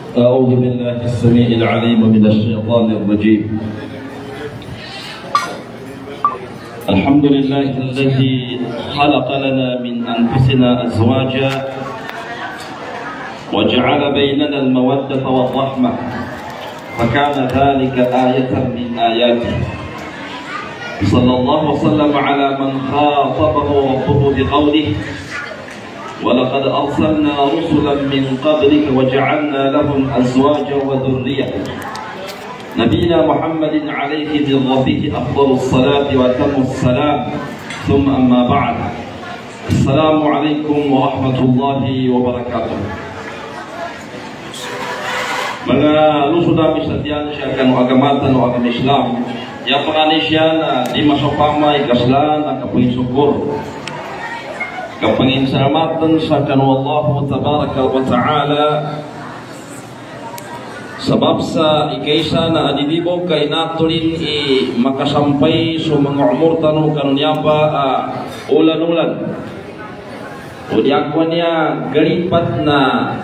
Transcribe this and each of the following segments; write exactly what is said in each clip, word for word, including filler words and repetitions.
أعوذ بالله السميع العليم من الشيطان الرجيم. الحمد لله الذي خلق لنا من أنفسنا أزواجا وجعل بيننا المودة والرحمة فكان ذلك آية من آياته. صلى الله وسلم على من خاطبه ربه بقوله ولقد أرسلنا رسلا من قبلك وجعلنا لهم أزواجا وذرية. نبينا محمد عليه من ربه أفضل الصلاة وأتم السلام. ثم أما بعد، السلام عليكم ورحمة الله وبركاته. Mga lusod namin sa diyan siya kan agamatan o agam Islam ya panganisya di masopamay kaslan ang kapuin syukur kapangin salamatan sa kanu Allah tabaraka wa ta'ala sebab sa ikaisa na adidibo kay natulin i makasampay so mga umur tanu kanunyapa uh, ulan-ulan o diakwa niya galipat na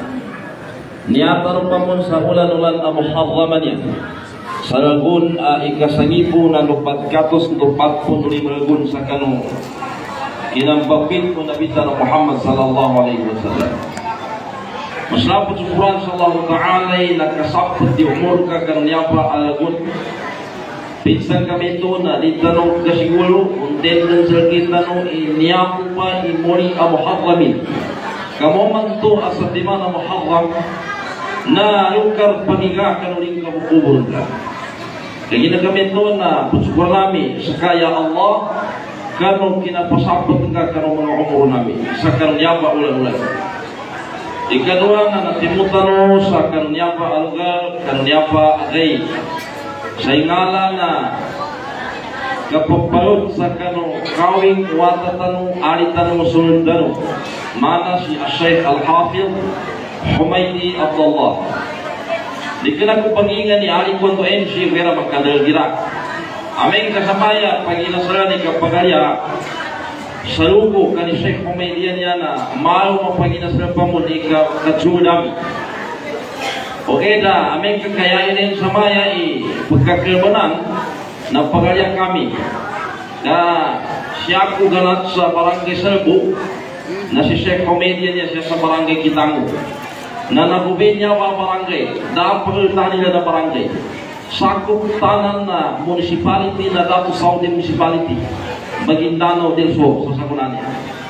niatan pamun sa ulan-ulan ang muharraman niya sa lagun uh, ikasangipo na lupat katos lupat po nuli malagun sa kanu inampapin po nabita ng Muhammad sallallahu alaihi wasallam. Maslapot sa Quran sallallahu ta'ala nakasapot di umur ka kanunya pa alagun pinsan kami ito na di tanong kasigulo unten ng sarkit tanong iniyapo pa imuri ang muharramin kamo man to asatima na muharram na lukar pangiga kanuling kabukubol ka kaya ginagamit ito na putsukor namin sa kaya Allah kanong kinapasapot ka kanong mga umur namin sa kanunya pa ulan-ulan. Ikadua na natimutano sa kanunya pa algar kanunya pa agay sa ingala na kapapalot sa kanong kawing watatano aritano sunodano mana si Asyaykh Al-Hafidh Humaydi Abdullah. Di ka na ko pangingan ni Ali Kondo M C kaya magkadalgira aming kasamaya pag inasara ni kapagaya sa lugo ka ni Sheikh Humaydi niya na mahal mo pag inasara pa mo ni katsudam okay na aming kakayain din sa maya i pagkakilbanan na pagaya kami na siya ko ganat sa barangay Salbo na si Sheikh Humaydi niya siya sa barangay Kitango na nagubin niya wa barangay dahil pagkalitan nila na barangay sakop tanan na municipality na Datu Saudi Municipality Maguindanao del Sur sa sakunan niya.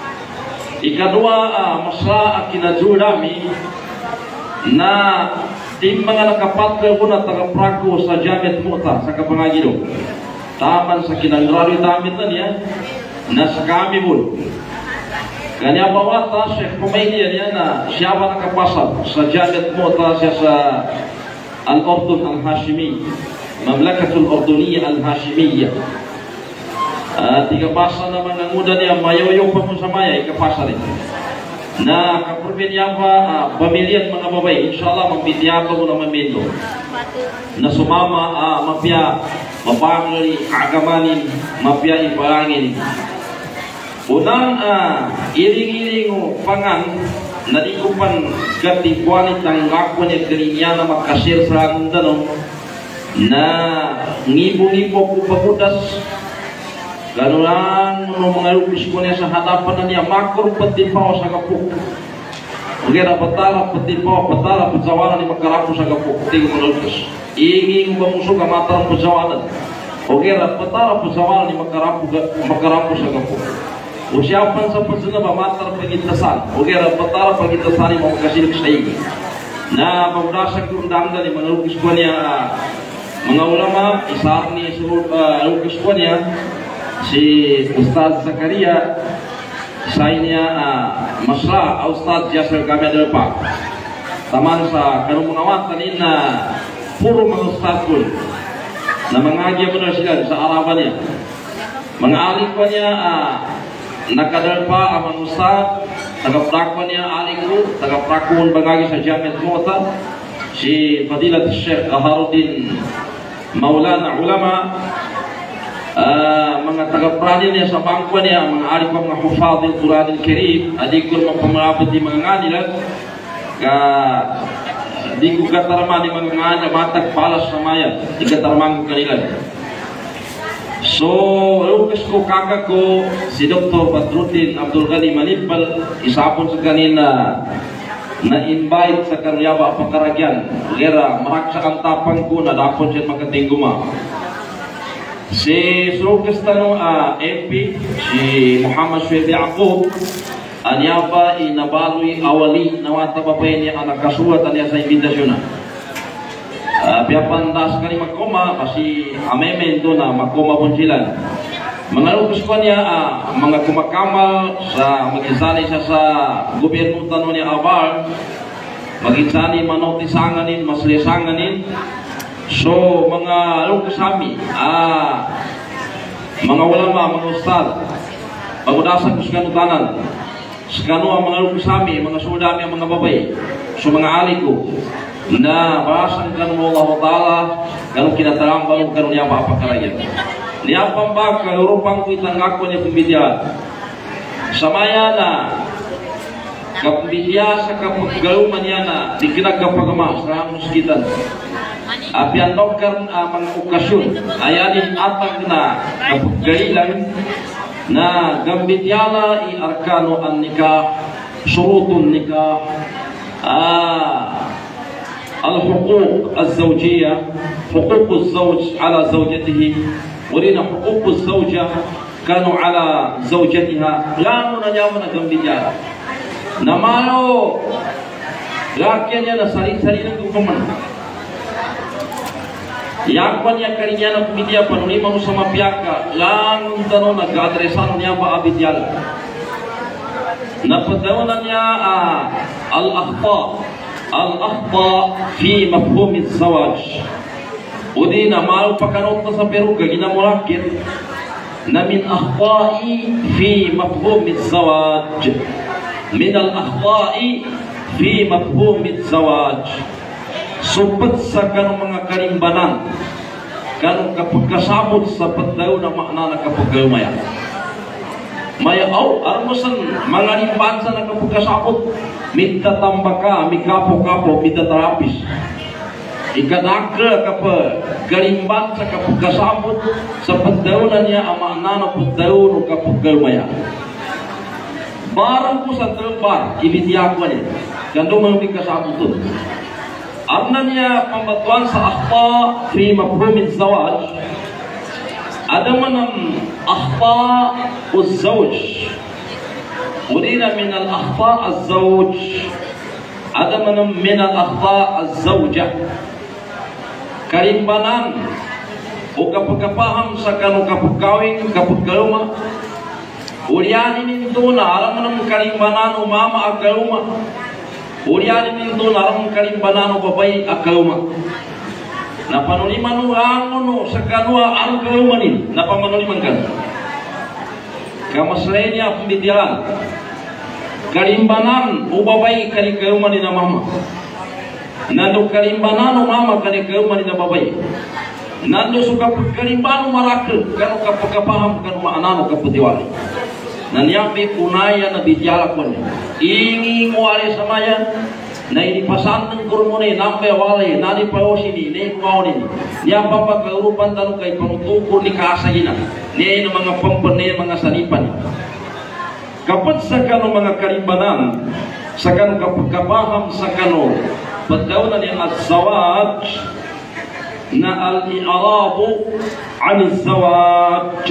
Ikadua uh, masla ang kinajudami na di mga nakapatgal ko na taga-prako sa Jamiat Mu'ta sa Kapangagilo taman sa kinangrari damit na niya na sa kami mo kanya bawata Sheikh Humaydi niya na siya ba nakapasal sa Jamiat Mu'ta siya sa Al-Urdun Al-Hashimi Mamlakatul Urduniyya Al-Hashimiyya uh, tiga pasal naman ang muda niya mayoyo pa mo sa maya ikapasal rin na kapurpin niya pa uh, pamilyan mga babay inshallah magbitiyato mo na mamito na sumama uh, mapya mapangari agamanin mapya ipalangin unang uh, iring-iring o pangan na di ko pan katipuan itang ngakwa niya kaninya na makasir sa Mindanao na ngibo-ngibo ko pagudas gano'n lang no mga lupis ko niya sa hadapan na niya makor patipaw sa kapuk okay na patara patipaw patara patsawanan ni makarapo sa kapuk tingin mo lupis iingin mo ba muso ka matarang patsawanan okay na patara patsawanan ni makarapo makarapo sa kapuk usiapan sa pasuna ba matar pagitasan o kaya patara pagitasan mo makasilik sa iyo na pagdasa kung damda ni mga lukis ko niya mga ulama isaar ni uh, lukis ko niya si Ustaz Zakaria sa niya uh, masra Ustaz Jasir kami pa taman sa kanong mga watanin na puro mga Ustaz ko na mga agya mo na sila sa araban niya mga alik ko niya uh, nakadal pa ang ustad tagaprakwan niya aling tagaprakwan bagagi sa Jamiat Mu'ta si Fadilat Sheikh Aharuddin Maulana Ulama uh, mga tagapranin niya sa bangkwa niya mga aling pa mga hufadil Quran al-Karim adik ko mga pamalapad di mga nganilag ka di ko katarman ni mga nga matag palas sa maya, di katarman ko kanila. So, lukas ko kakak ko, si Doktor Badruddin Abdul Ghani Manipal, isapon sa kanina, na-invite sa Karyaba Pakaragyan. Lera, maraksa ang tapang ko na dapon siya makatingguma. Si Lukas tanong uh, M P, si Muhammad Shuaib Yaqub, anyaba inabaloy awali na matabapay niya ang nakasulat niya sa imbitasyon na. Uh, Piyapandas ka ni magkoma kasi amemen doon na magkoma pun sila. Mga lukas ko niya, uh, mga kumakamal sa mag-isali siya sa gobyerno tanong niya Abar, mag-isali manotisanganin, maslisanganin. So, mga lukas kami, ah, mga ulama, mga ustad, pag-udasan ko sa kanutanan, sa kanua mga lukas kami, mga sudami, mga babay, so mga ali ko, na barasan kanu Allah Ta'ala, kanu kinatarang balong kanu niya papakaragyan. Niya pambak, kalurupang ko itanggak ko niya pembidya. Samaya na, kapembidya sa kapagaluman niya na, di kinagkapagama, sa muskitan. Apian dokter uh, mga okasyon, ayanin atag na kapagalilan na gambityala i arkano an nikah, surutun nikah, ah, al-huquq al-zawjiyah, huquq al-zawj ala zawjatihi, walina huquq al-zawjah kanu ala zawjatiha. Lano na niya na gambityala. Namalo, lakyan niya na salin-salin ng kukuman. Yang niya kaninya na pumidya panulima mo sa mapiyaka lang tanong nag-adresan niya ba abidyal napadawanan niya uh, al-akhta al-akhta fi mafhum al-zawaj udi na malu pakanot na sa Peru kaginamulakit na min akhtai fi mafhum al-zawaj min al-akhtai fi mafhum al-zawaj supet sa kanong mga karimbanan kanong kapagkasabot sa pagdaw na makna na kapaggamaya maya aw armosan mga rimbansa na kapagkasabot mitatambaka mikapo-kapo mitatarapis ikadakra kapag karimban sa kapagkasabot sa pagdaw na niya ang makna na pagdaw na kapaggamaya barang ko sa terbar ibitiyakwa niya kandong mga kasabot ito. Arna niya pembatuan sa akhta fi mafhum az-zawaj. Ada manam akhta az-zawj. Urida min al-akhta az-zawj. Ada manam min al-akhta az-zawja. Karimbanan o kapagkapaham sa kanong kapagkawing kapagkaluma. Uriyanin nito na alam manam karimbanan o mama agkaluma. Uriani minto narang kalimbanano babay akauma. Napanuliman no angono sa kanua ang kaumanin. Napamanuliman kan. Kamaslenya pembitian. Kalimbanan o babay kali kaumanin na mama. Nando kalimbanano mama kali kaumanin na babay. Nando suka kalimbano marakil kanu kapagkapaham kanu maanano kaputiwali. Naniyampi punaya na bijala ko niya. Ingi ngwari samaya na inipasan ng kurmuni nambe wale nani paosini ni ngawni niya papa kaurupan tanu kay panutuko ni kasagina ni mga pampane mga salipan kapag sa kanu mga karimbanan sa kanu kapagkapaham sa kanu pagdaw na ni az-zawaj na al-i'rabu an az-zawaj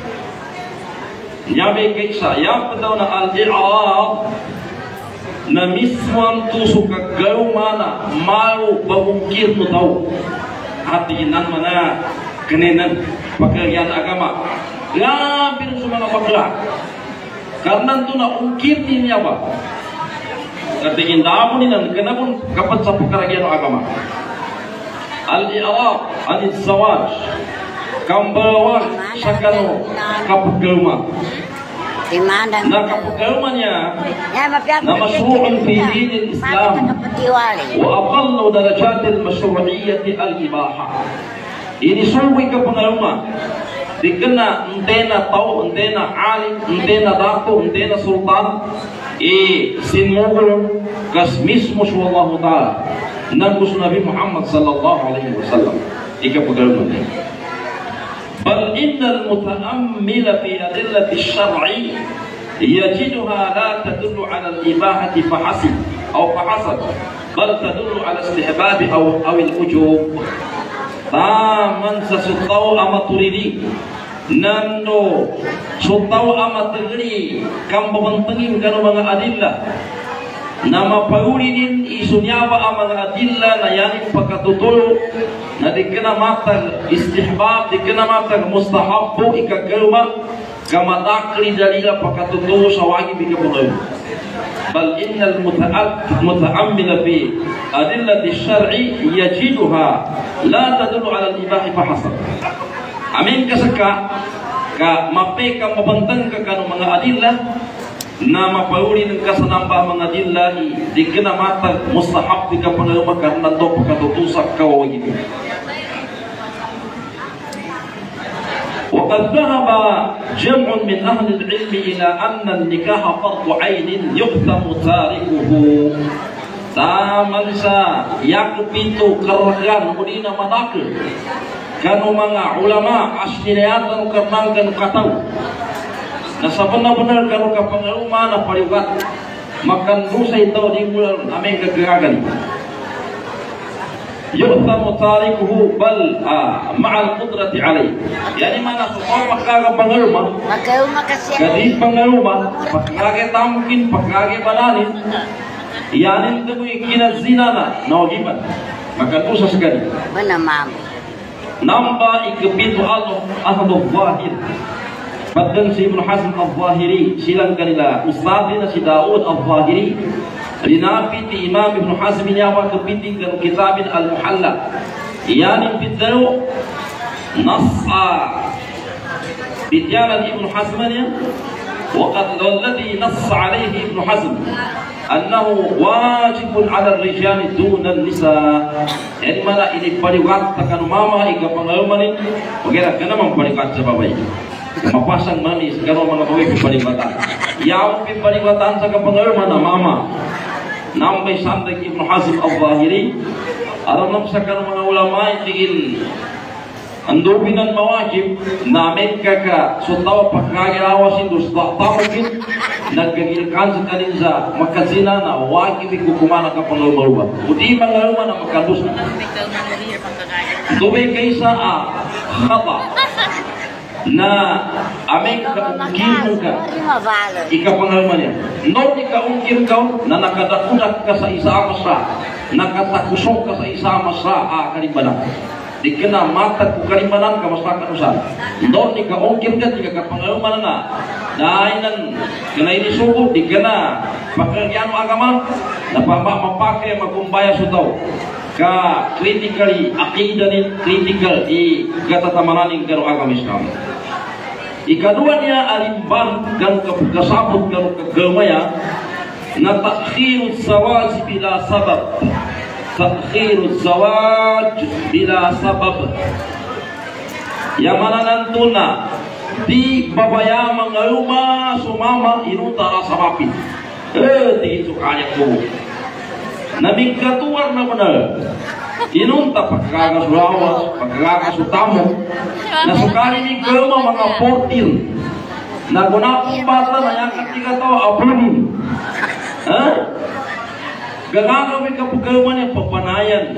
Yabe kaisa yang padaw na al-i'rab na mismo ang tusok kagaw mana mau babungkir mo daw hatiinan mana kaninan pagkarian agama lampir sa mga bakla karena ito na ungkir niya ba katingin damo ninan kanapon kapat sa pagkarian agama al-i'rab an-zawaj kambawan sa kano kapagkalma na kapagkalmanya na mashru'un fi din al-Islam wa aqallu darajat al-mashru'iyyah al-ibaha ini suwi kapagkalma di kana antena tao antena alim antena dato antena sultan e sinmugul kas mismo wallahu ta'ala Nabi Nabi Muhammad sallallahu alaihi wasallam ika pegalman. Bal innal muta'ammila fi adillati syar'i yajiduha la tadullu 'ala al-ibahati fahasib aw fahasab bal tadullu 'ala istihbab aw aw al-wujub. Taman sasutau amaturidi nando sutau amatagri kam babantengin kanu mga adillah nama paulinin isunyaba ang mga adillah na yaning pagkatutulo na di kena matag istihbab di kena matag mustahabbo ikagawma kamadakli dalila pagkatutulo sa wagi bigabungaw. Bal innal muta'ammila fi adillati syar'i yajiduha la tadullu 'ala al-ibahi fahasab. Amin kasaka ka mape ka mabantang ka kanu mga adillah na mapauli ng kasanamba mga adillah di kena matag mustahab di ka pangaluma karena to pagkatutusak ka wagi. وقد ذهب جمع من أهل العلم إلى أن النكاح فرض عين يقدم تاركه. Taman sa yakpito karagan mudina madakil kanu mga ulama asniyatan karnang kanu kataw na sa benar-benar kanu kapangaluma na pariwat makan dosa ito di mulan aming kagagagan. Yu'tamu tarikuhu bal ma'al qudrati alayh. Yani mana semua pagkaga pangaluma kadi pangaluma pagkage tamkin pagkage balanin yani itu kina zina na nawagiban maka dosa sekali mana mam namba ikapito Allah ahadu zahir badan si Ibn Hazm al-Zahiri silang kanila ustadina si Daud al-Zahiri linapiti Imam Ibn Hazm nyawa kepiting dan kitabin al-Muhalla yani bidalo nas'a bidyalan Ibn Hazmnya وقد الذي نص عليه ابن حزم أنه واجب على الرجال دون النساء. يعني mana ini pariwat takkan mama ika pangalaman wagera kana mang pariwat sa babay mapasang manis kano mga babay pariwatan yaw pariwatan sa kapangalaman na mama nambay sandag Ibn Hazm al-Zahiri aram nam sa kano mga ulama tigil andubinan mawajib namin kaka sutawa pagkagirawasin dos tamugin nagkagilkan sa kaninsa makazina na wajib ikukumana ka pangalumaruba uti pangaluma na makadus tubig kaysa a khata na aming kaungkir ka ikapangaluma niya no ikaungkir ka na nakadakunak ka sa isa amasra nakatakusok ka sa isa amasra a kalibanan dikena mata ku kalimanan ka masyarakat usaha ndon ni ka ongkir ka tiga ka pangaluman na dainan kena ini suku dikena pekerjaan agama na papa mapake makumbaya sutaw ka critically akidah ni critical di katatamanan karo agama Islam. Ikadua niya alimban kan kasabot kan kagamaya na takhirus zawaj bila sabab. Takhiruz zawaj bila sabab yang mana nantuna di babaya mangaluma sumama inuta sabapin eh di itu kaya ko nabi katuar na benar inunta pagkaga sulawas pagkaga sutamo na sukali ni galma mga portil na gunapong bata na yang ketika to abunin eh gagawin ka pagkawan yung papanayan.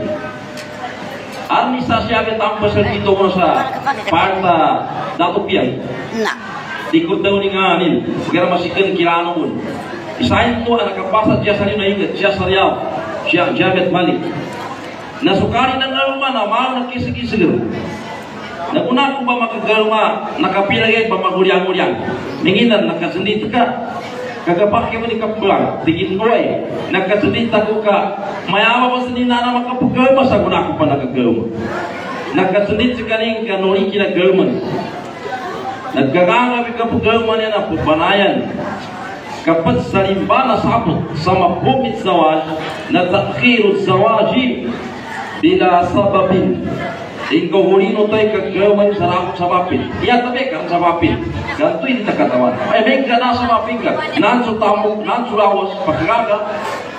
Arni sa siya tampas sa dito mo sa parta dato piyay. Tikot daw ni nga anin. Sigara masikan kirano mo. Isahin to ang nakapasat siya sa rin na ingat. Siya sa riyaw. Siya Jamet Malik. Nasukari ng galma na mahal na kisig-kisig. Naguna ko ba makagalma nakapilagay ba magulyang-gulyang. Minginan nakasandit ka. Kagapake mo ni kapulang, tigin ko ay, nagkasunita ko ka, mayama pa sa ninana makapaggalma sa guna ko pa nagkagalma. Nagkasunit sa kaning kanuri kinagalman. Nagkagangami kapaggalma niya na pupanayan. Kapat sa limba na sabot sa mapumit zawaj, na takhirut zawaji, bila sababin. Ingko hulino to'y kagawin sa sabapin. Iya tabi ka sabapin. Ganto hindi nakatawan. Ay may ka na sabapin ka. Nanso tamok, nanso lawas, pagkaga.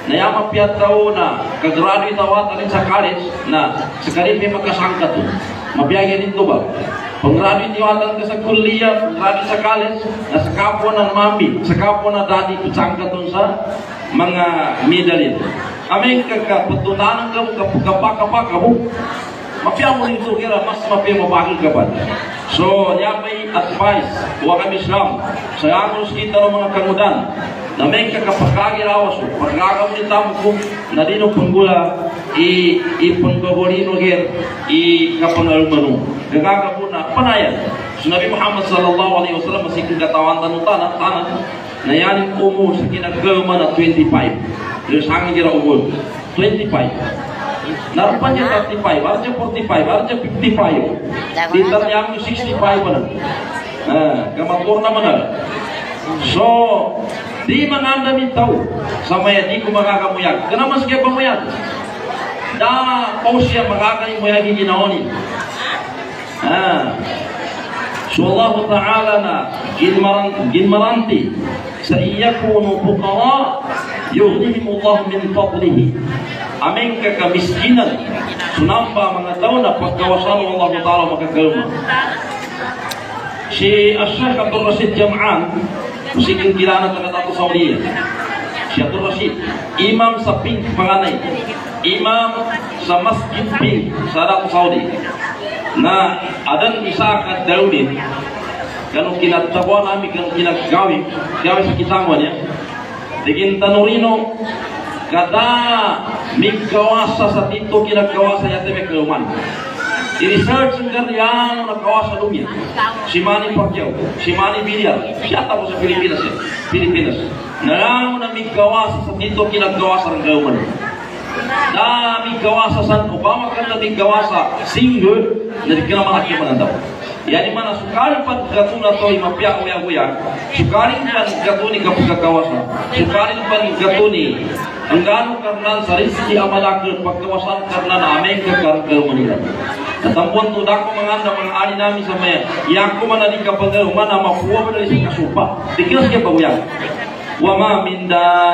na yama piat tao na kagraduate tawatan sa college na sekali may magkasangka to. Mabiyagin dito ba? Pang-graduate tawatan ka sa kuliah, graduate sa college, na sa kapwa na mami, sa kapwa na dati kusangka to sa mga medalin. Aming kagpatunanan ka mo, kapag-kapag mo, mapia mo nito kira, mas mapia mabakil ka ba? So, yan may advice, huwag kami Islam, sa yakos kita ng mga kangudan, na may kakapagkagirawas mo, pagkakamulita mo kung na dino panggula, i-panggaborino here, i-kapangalumano. Gagagapo na, panayan. So, Nabi Muhammad sallallahu alaihi wasallam, masikong katawan tanong tanang, tanang, na yan yung umur sa kinagama na twenty-five. Yung sangin kira umur, twenty-five. Narapan niya thirty-five, harus niya forty-five, harus niya fifty-five. Dito niya yung sixty-five pa na. Ah, kamatur naman na. So, di mangandami tao sa maya, di ko makakamuyag. Kaya mas kaya pamuyag. Da, paus siya makakamuyag yung ginaoni. Ah. So, Allah Ta'ala na ginmaranti sa iyakunu fuqara yughnihimullah min fadlihi. Aming kakamiskinan sunamba mga tao na pagkawasan ng Allah Ta'ala makakalma. Si Asyik Abdul Rashid Jam'an, musikong kilala taga Dato Saudi. Si Abdul Rashid, imam sa Pink Panganay, imam sa Masjid Pink sa Dato Saudi. Na adan isa ka Daudin, kanong kinatawa namin, kanong kinagawin, gawin sa kitangwa niya. Digin tanurino, kada migkawasa sa tito kinagkawasa yate may kauman. I-research ang ganyan nagkawasa lumya. Si Manny Pacquiao, si Manny Villar, siya tapos sa Pilipinas eh. Pilipinas. Nalang na migkawasa sa tito kinagkawasa ng kauman. Na migkawasa sa Obama kanta migkawasa single na di ka naman akiman daw. Yani mana sukarin pan gatuna to imapya uya uya, sukarin pan gatuni kapagkawasa, sukarin pan gatuni ang gano karnan sa rizki amalakil pagkawasan karnan na ameng kakarkal manila. Natampuan to dako mga mga ani namin sa maya, iyako man na di kapagkal mana mapuwa man na si kasupa, dikilas kaya paguyag. وما من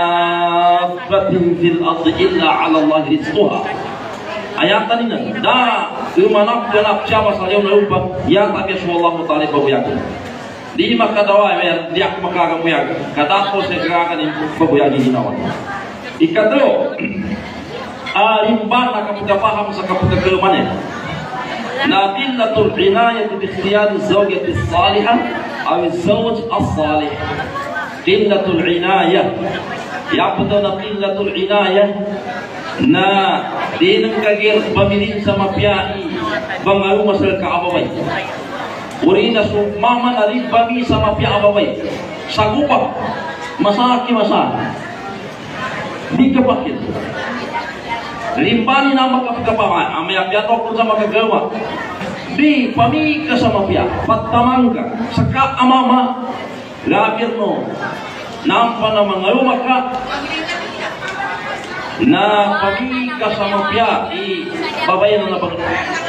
دابة في الأرض إلا على الله رزقها. Ayat tadi na, da umanap ganap siya masayaw na upang yan tabi sa Allah Ta'ala pabuyag. Di makadawa, di ako makakamuyag. Kadato sa gaganin pabuyag ginawan. Ikatlo, alimban na kapagapaham sa kapagkaluman eh. Na qillatul inayat bi ikhtiyar az-zawjati as-salihah aw az-zawj as-salih. Qillatul inayah, ya betul na qillatul inayah na di nang kagir pamilin sa mapiyai bangalu masal ka abaway. Uri na su mama na rin bami sa mapya abaway. Sagupa, masaki masa. Di kapakit. Limpani na makapagkapaman, amay apyato kung sa makagawa. Di pami ka sa mapya, patamang ka, saka amama. Lapir no, nampa na mga lumaka na pagi ka sa mapya, i babayan na pag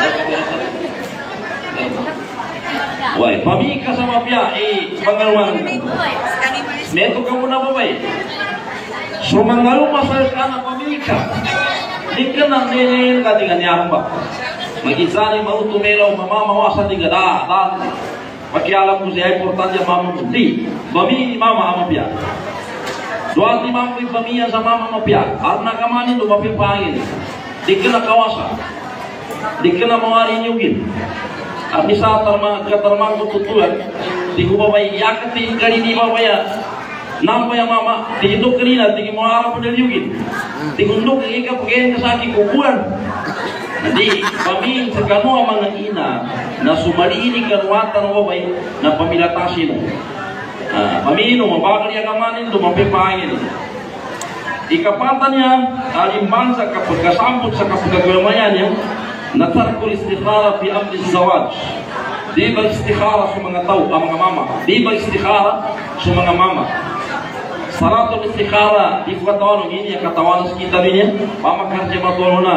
Wai, pagi ka sa mapya, i pangaluan meto ka muna babay. So mga lumasal ka na pagi ka, di ka nang nilin ka di ganyan ba? Mag-isani mautumelaw, mamamawasan di ka da, da. Pakialam mo siya importante mama mo. Di, bami ni mama amapya. Doa ti mama ko bamiyan sa mama amapya. At nakamanin do mapipangin. Di ka na kawasa. Di ka na mawari nyugin. At isa tarma katarmang ko tutulan. Di ko babay yakat ti kali ni babaya. Nampa ya mama. Di indok kanina. Di mo harap na nyugin. Di kundok ika pagayin ka sa aking kukulan. Jadi kami segano ang mga ina na sumaliini kanuwatan o bay na pamilatasin. Uh, pamino, mabakal niya kamanin, lumapipangin. Ikapatan niya, alimban sa kapagkasambot sa kapagkagamayan niya, na tarkul istikhara fi amri zawaj. Di ba istikhara sa mga tao, ang mga mama? Di ba istikhara sa mga mama? Salatul istikhara, di ko katawan ng ini, katawan sa kita niya, pamakarja matulo na.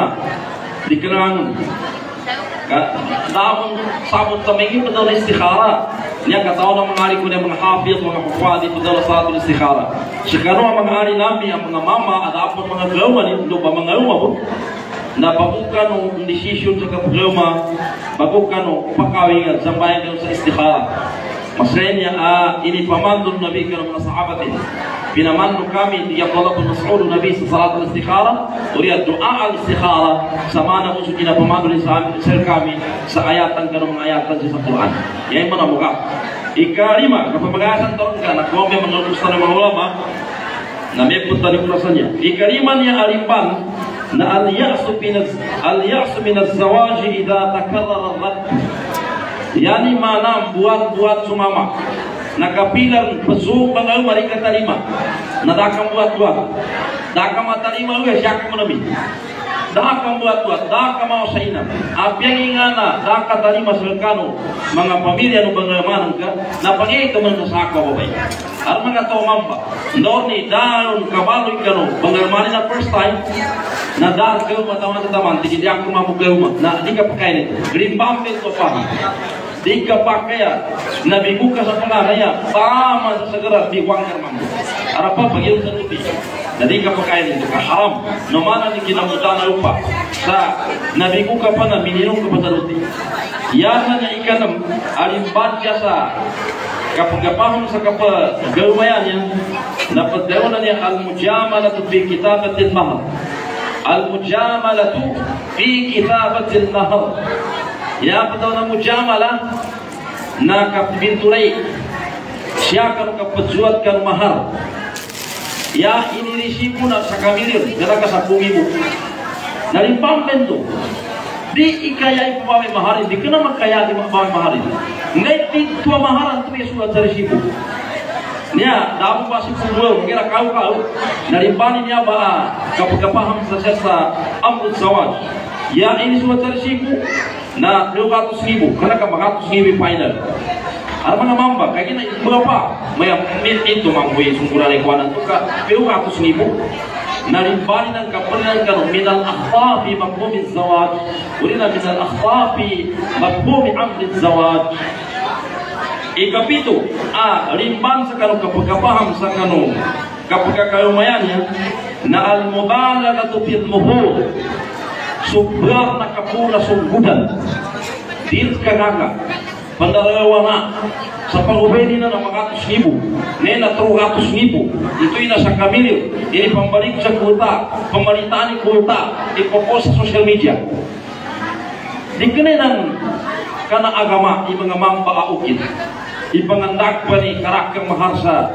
Dikenang, namun sabut kami betul istikhara. Nya kataon ang mga ari ko na mga hafid, mga hufad ito daw sa ating istikhara. Sikano ang mga ari namin, ang mga mama, at apon mga gawa nito ba mga gawa na bagukan ng desisyon sa kaprograma, bagukan ng pagkawingan sa bayan sa istikhara. Masaya ah, ini pamandun Nabi ka ng mga sahabatin. Pinamando kami di Abdullah bin Mas'ud Nabi sa salat al-istikhara, uriya doa al-istikhara sama na uso kinapamando rin sa sir kami sa ayatan ka ng mga ayatan sa Quran. Yan mo na mukha. Ikalima, kapamagasan taon ka, nakuha may mga gusto ng mga ulama na may punta ni kurasan niya. Ikalima niya alimban na al-ya'su al-ya'su min az-zawaji idha takarrara ar-rad. Yani mana buat-buat sumama nakapilar pesuk bangal mereka terima nadakam buat-buat dakam terima lu siapa menabi dakam buat-buat dakam mau saina apa yang ingana dakam terima selkano mga pamilya no bangaman ka na pangi ka man saka babay ar mga to mamba ndorni daon kabalo ikano bangaman na first time na dar ka matawan taman tigi aku mamu ka na di ka pakain green bomb to pa di kapakaya nabi buka sa pangaraya tama sa segera diwangkar mampu arapa bagi sa tuti jadi kapakaya itu ka haram no mana ni kinamutana lupa sa nabi buka pa na minino ka pataluti yana nya ikanam alimbat jasa kapagapahon sa kapa gawmayan na padawna niya al-mujamalatu fi kitabatil mahar al-mujamalatu fi kitabatil mahar ya betul na mujamala na kapinturay siya kan kapajuat kan mahar ya ini risipu na sa kamilir gara ka sa pungibo nalimpam bento di ikayay pumaway mahar di kana magkaya di pumaway mahar ngai di tua maharan tu surat sa risipu niya dapat masih puluh kira kau kau nalimpani niya ba kapagapaham sa sa amrut zawaj ya ini surat sa risipu na dua ratus ribu karena ke empat ratus ribu final ada mga mamba kaya gina berapa may itu mangkuy sungguran ikuanan itu ka dua ratus ribu na rimbali ng kapalan ka minal akhfafi mafhumi zawaj urina minal akhfafi mafhumi amri zawaj ikapito a rimban sa kanong kapagkapaham sa kanong kapagkakayumayan na al-mubalagatu fil muhur subrar na kapura sunggudan din kagaga pandarawana sa pangubeni na ng mga ratus ribu nena tru ratus ribu ito ina sa kamilyo ini pambalik sa kulta pamalitani kulta ipopost sa social media di kanenan kana agama i mga mamba aukit ipangandak pa ni karakang maharsa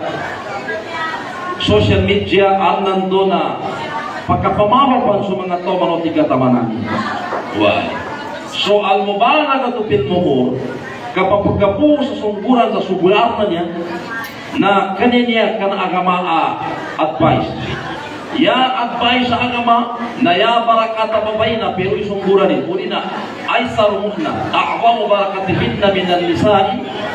social media arnando na pagkapamamapan sa mga to mga tiga tamanan. Why? So al-mubalagatu fil muhur kapag pagkapu sa sungguran sa subulan niya na kaniya kana agama a advice. Ya advice sa agama na ya barakata babayna pero isungguran ni ulina aisar muhna a'wamu barakatihinna minan nisa'i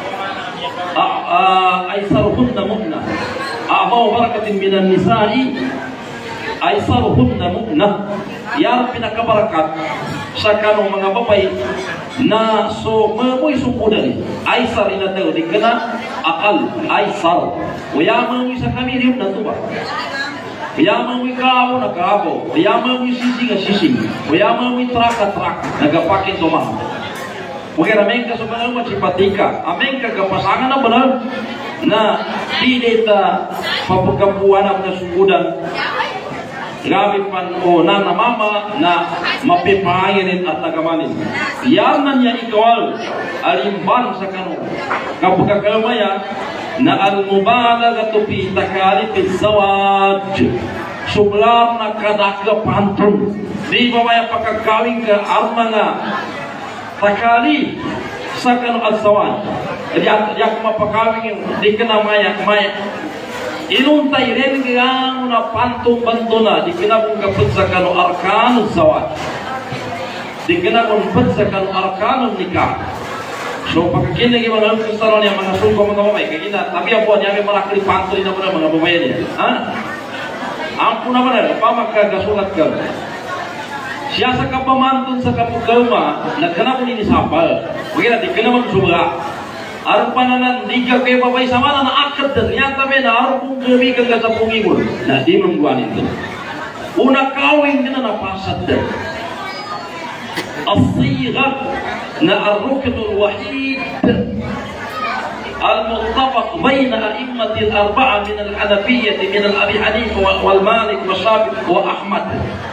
aisarhunna muhna a'wamu barakatin minan nisa'i aisaruhunna mu'nah yang pinakabarakat sa kanong mga babay na so mamoy sumpudan aisar ina tayo di kana akal aisar waya mamoy sa kami rin na tuba waya mamoy kao na kaabo waya mamoy sising na sising waya mamoy traka trak nagapakin tumah waya ramen ka sa mga machipatika amen ka kapasangan na benar na di data papagabuan na sumpudan grabe pan o na na mama na mapipahayanin at nagamanin. Yaman niya ikawal alimban sa kano kapag kakamaya na al-mubalagatu fi takalifis zawaj sublar na kadaka pantun di ba maya pagkakawing ka ang mga takalif sa kano al-zawaj di ako mapakawing di ka na maya maya inuntay rin kaya na pantong-banto na di kinabong kapit sa kano arkanong zawad di kinabong kapit sa kano arkanong nikah so pagkakinig yung mga kusaro niya mga sungko mga mamay kaya tapi ang buwan niya may marakli pantoy na muna mga babayan niya ha? ang puna mana pamagkagasulat ka siya sa kapamantun sa kapugama nagkanapon ini sapal kaya di kinabong subra Arang pananan liga kayo babay sama na naakad dan ternyata may naarang kong gabi kang kasapungin mo. Nah, di mengguan itu. Una kawin din na napasad dan. As-sigha na ar-rukn al-wahid al-muttafaq bayna al-immati al-arba'a min al-Hanafiyyah min al-Abi Hanifah wal-Malik wa-Shafi'i wa Ahmad.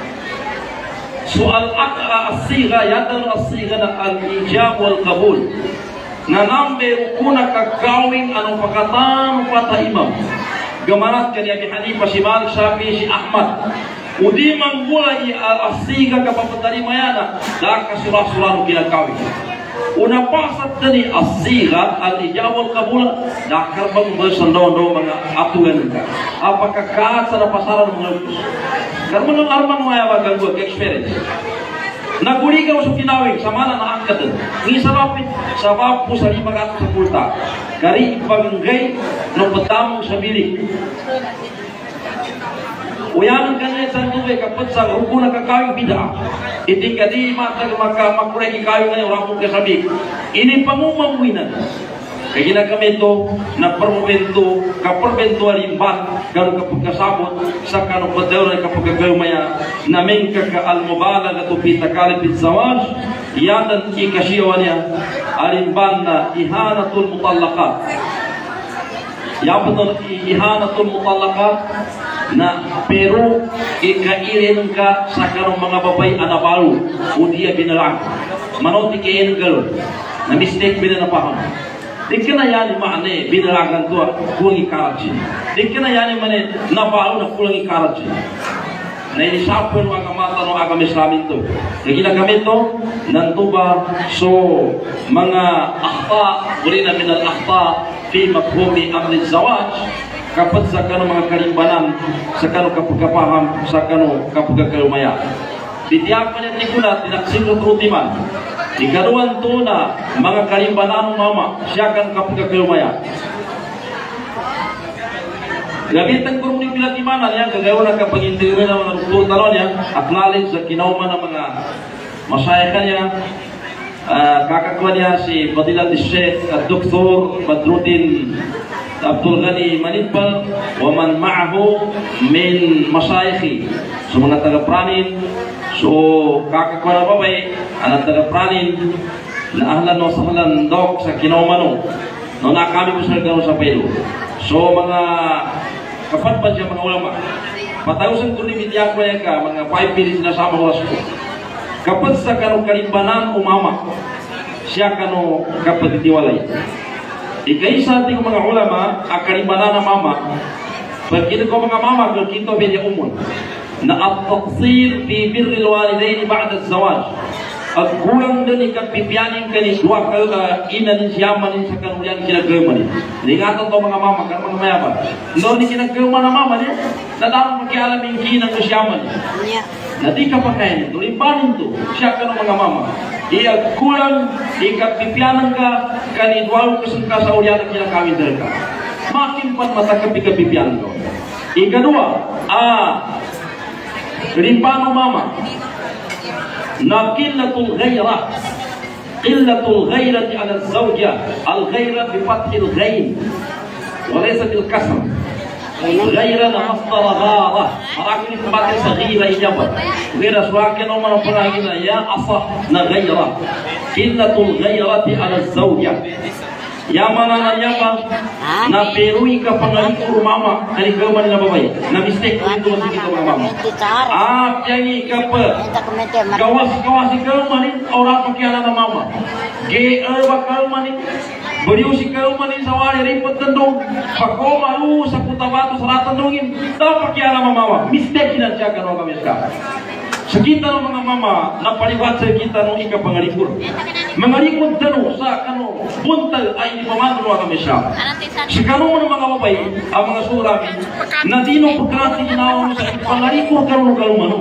Soal as-sigha yadal as-sigha na al-ijab wal-qabul. Nanambe kuna kagawin anong pagkatang pata imam. Gamanat kani Abi Hanifah, si Malik, Syafi'i, si Ahmad. Udi manggulay al-asiga kapapatari mayana dah kasurah-surah kinakawin. Una pasat tadi asiga al-ijab wal-qabul dah karbang bersendondo mga aturan ka. Apakah kaat sa pasaran mga karena nung armang maya bagang gua experience. Naguli ka usok kinawin sama na naangkat. Ni sabab sabab po sa lima ratus sepuluh ta. Kari ipaganggay no patamong sa bilik. Uyan kanay sa tuwe kapag sa ruko na kakawin bida. Iting kadi matag maka makuray kikayo na yung ramong kasabik. Ini pamumangwinan. Kaya ginagamito na permento kaperbento alimban garu kapag kasabot sa kanong padaw na kapag kagawmaya namin kaka al-mubalag at upitakali pitzawaj yadan ikasiyawan niya alimban na ihanatul mutallaqat yapaton ihanatul mutallaqat na pero ikairin ka sa kanong mga babay anabalu o diya binalang manoti kain galo na mistake bila na paham. Dikena yani makne binalagan tua kulangi karachi. Dikena yani mane nabalu na kulangi karachi. Na ini siapa no agama no agama Islam itu. Jadi kami itu nantuba so mga akhta urina min al akhta fi mafhumi amri zawaj kapag sa kano mga kalimbanan sa kano kapagkapaham sa kano kapagkakalumaya. Titiyak man ni kulat tinaksin ko trutiman. Ikaduan to na mga kalimbanan mama siya kan kapagkakalumaya. Gamitan ko rin pilat imanan yan gagawa na kapag integre na mga rukun talon yan acknowledge sa kinauman ng mga masayaka niya uh, kakakuha niya si Fadilat Sheikh at Doktor Badruddin Abdul Ghani Manipal wa man ma'ahu min masayikhi so mga taga-pranin so kakakuha na babay ang taga-pranin na ahlan o sahlan dok sa kinauman no na kami po sa gano'n sa pelo so mga kapan pa siya mga ulama patausan ko ni bitiyak mo ka mga five minutes na sama oras ko kapag sa kanong kalimbanan umama siya kanong kapatitiwalay ikaisa ating mga ulama ang kalimbanan na mama pagkita ko mga mama kagkito biya umon na at-taqsir fi birri al-walidain ba'da az-zawaj at kulang din ikapipianin ka ni dua ka uh, ina din siyaman din sa kanulian kinagama din. Ingatan to mga mama, kan mga mayaman. No ni kinagama na mama din, nadang makialam yung kinang siyaman. Na di ka pakain, tulipanin to, siya ka ng mga mama. Iya kulang, ikapipianan ka, kanidwalo ka sa ulian ang kinakawin din ka. Makin pat matakapi-kapipianan ko. Ikadua, ah, rimpano mama. Na qillatul ghairah qillatul ghairati ala az-zawja al-ghairah bi fathil ghain wa laysa bil kasr ghairah masdar ghara arakni kembali saghira ijabat ghairah suakin umar perangina ya asah na ghairah qillatul ghairati ala az-zawja yang mana nanya apa na perui ka pangalikur mama ani gaman na babay na mistake itu masih kita mama ah yani ka pa gawas gawas gaman orang pakiana na mama ge er bakal mani beriu si gaman sawari ripot tendong pako malu sa kutabatu saratan dongin ta pakiana mama mistake na siya kanu kami sekarang sekitar mga mama na paliwat sa kita nung ika pangalipur mangalipur dano sa kano buntal ay di pamandro kami siya si kano mga mga babay ang mga surami na dino pagkati ginawa mo sa pangalipur kano kalumano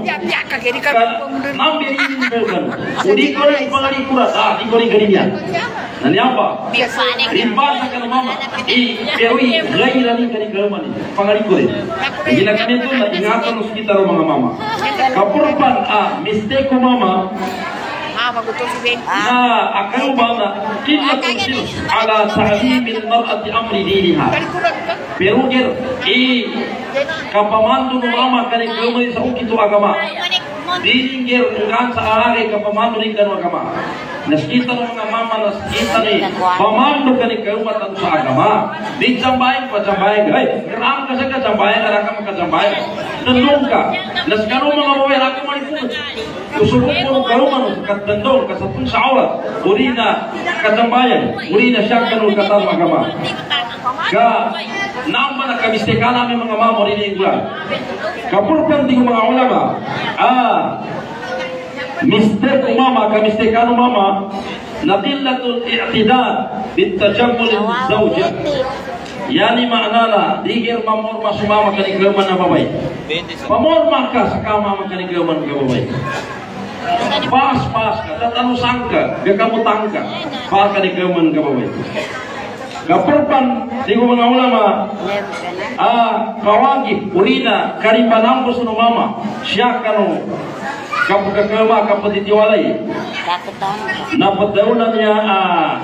nambi rin yung gano hindi ko rin pangalipur at ah di ko rin ganyan nanyapa rimba sa kano mama i pero i gaira rin kani kalumano pangalipur rin ginagamit ko na ingatan mo sekitar mga mama kapurpan ah mistake ko mama Nah, akan mana kita tulis ala ta'limil mar'ati amri diniha. Perugir i kapamandu mama kali kemari sa ukitu agama. Dinggir dengan sehari kapamandu ning kanu agama. Nas kita mga mama nas kita ni pamandu kali keumatan sa agama. Di jambayan pa jambayan ay ram ka sa jambayan ara ka ka jambayan. Tendong ka. Nas kanu mga babae ra ka manipun. Usulun mo kanu man ka tendong ka sa pun sa aurat. Urina ka jambayan. Urina siya kanu ka ta agama. Ka nama na kamistekana namin mga mama rin yung bulan. Kapurkan di mga ulama. Ah, mister ko mama, kamistekano mama, nadillatul i'tidad bitajamul zawja. Yani maknana, digir mamorma sumama kaniglaman na babay. Mamorma ka sa kama kaniglaman ka babay. Pas-pas ka, tatanusang ka, gakamutang ka, pa kaniglaman ka babay. Kaperpan di mga ulama ah kawagi urina karimbanam ko suno mama siya kanu kapagkakama kapatitiwalay napadaw na niya ah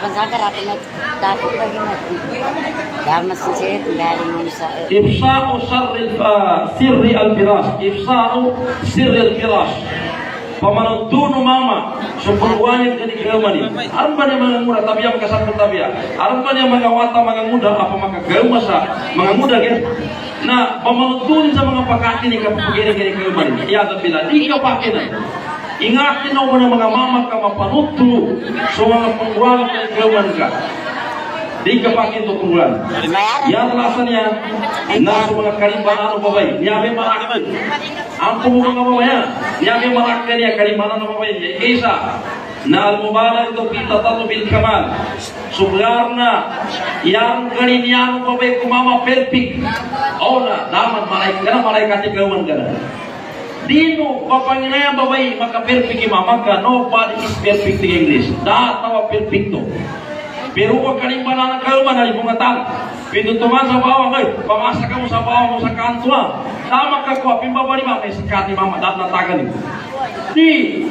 ifsa'u sirri al-firash ifsa'u sirri al-firash pamanuntuno mama supurwanit kani keumani arba ni mga muda tabiya makasapul tabiya arba ni mga wata mga muda apa maka keuma sa mga muda gen na pamanuntunin sa mga pakati ni kapagiri kani keumani iya bila di ka pakinan ingatin mo na mga mama ka mapanuntu sa mga pangwala kani keuman ka di ka pakin to kumulan ya alasannya na sa mga karimbanan babay niya may malakad ang mga babaya niya may malakad niya karimbanan babay isa na al-mubalag to pitatato bil kamal sugarna yang karinyan babay kumama perfect o na daman malaikat na malaikat ikawan ka na dino papanginaya babay maka perfect mama ka nobody is perfect in English da tawa perfecto. Pero huwag kalimbanan ng kauman, halibungatan. Pinutuman sa bawang, ay, pamasa ka mo sa bawang mo sa kanto, ha. Tama ka ko, pimbaba ni mama, may sakati mama, dapat natagan niyo. Di,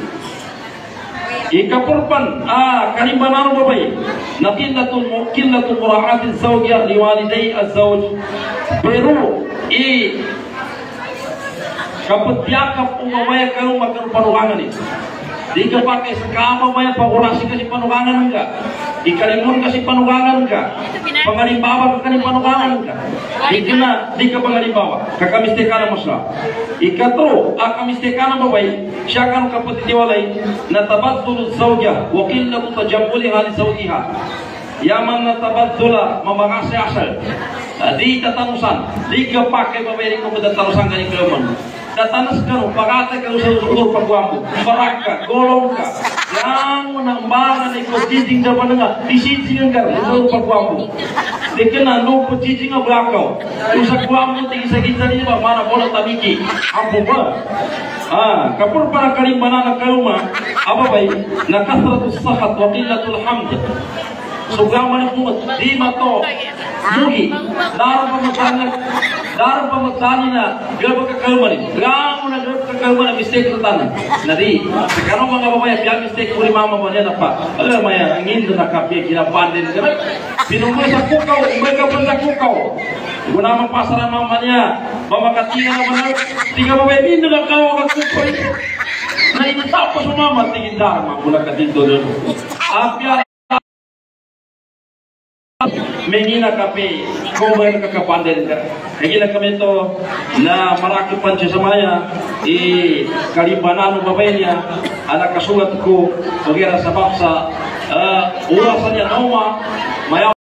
ikapurpan, ah, kalimbanan ng babay, na killatul, killatul mura'atin zawgya, liwaliday az-zawj. Pero, i, kapag yakap umabaya kayo, magkaroon panukangan eh. Di ka pakai sa kama maya pagurasi kasi panukangan ka. Ikalimun kasi panukangan ka. Pangalimbawa ka kani panukangan ka. Di ka na, di ka pangalimbawa. Kakamistekana mo siya. Ikatro, akamistekana mo bay, siya kan kapatitiwalay na tabaddul zawja wa qillatu tajammuliha li zawjiha. Yaman na tabaddula mamangasi asal. Di tatanusan, di ka pakai babay ko madatanusan kani kelaman. Datanas ka no, pagkata ka sa usulur pagwambo, baraka, golong ka, yang menambah na ikaw tijing na pa nga, isisingan ka, usulur pagwambo. Di ka na, no po tijing nga brakaw. Kung sa gwambo, tingin sa kita niya ba, mana bola tamiki, ampo ba? Ah, kapur para kalimbanan ng kauma, ababay, nakasratus sahat, wakilatul hamd. Sugaman mo, di mato, mugi, darang pamasanan, darang pamasanan na, gabag kakalman, gamo na gabag kakalman na mistake ng tanan. Nari, sekarang mga babae, kaya mistake ko ni mama mo niya na pa, alam maya, ang hindi na kapi, kinapandin, pinumay sa kukaw, umay ka pa sa kukaw. Kung naman pasaran mama niya, mamakatinga naman, tiga babae, hindi na kaw ang kukaw. Na inatapos mo mama, tingin darang, mabula ka dito doon. Apya, menina kape kumay kakapandel ka kaya kami to na marakipan siya sa maya i kalimbanan ng babay niya anak kasulat ko pagkira sa baksa uh, urasan niya nauma mayaw